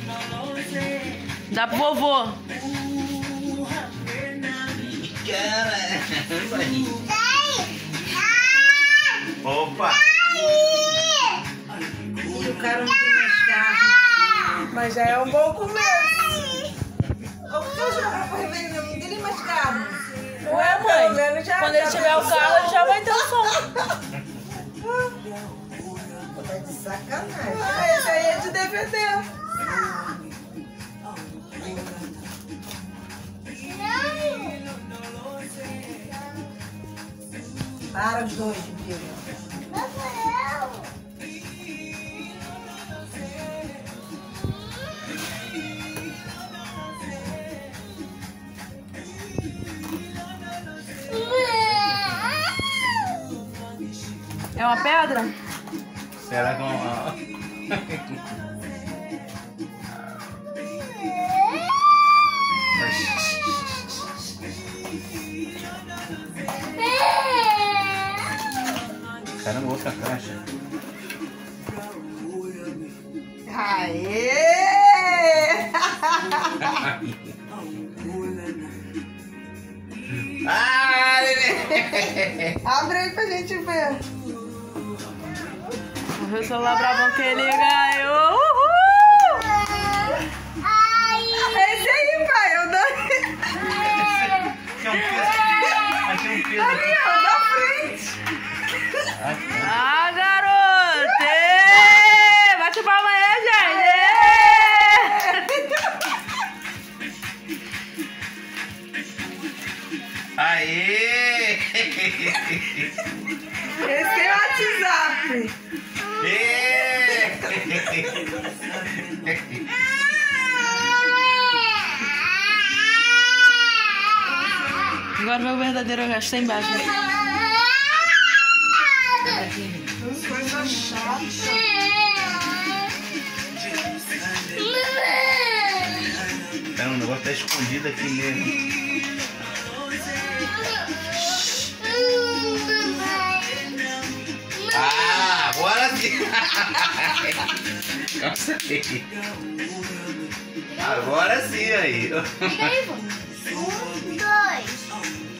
Dá pro vovô. Caramba. Opa. E o cara não tem mais carro. Mas já é um bom começo. O que eu jogar pra rever, não tem nem mais carro. Ué, mãe, quando ele tiver o carro, ele já vai ter o som. Tá de sacanagem. Ah, esse aí é de DVD. Para os dois, filho. É uma pedra? Será que é uma... Caramba, outra caixa. Aê! Abre aí pra gente ver. O celular bravão que ele ganhou. Uhul! Esse aí, pai, eu dou. Tinha um peso. Aqui um peso. Ali, ó, da frente. Ah, garoto! Bate palma aí, gente! Aê! Esse é o WhatsApp. Agora vai o verdadeiro resto, tá embaixo. Coisa chata. Cara, o negócio tá escondido aqui mesmo. Ah, agora sim! Agora sim aí.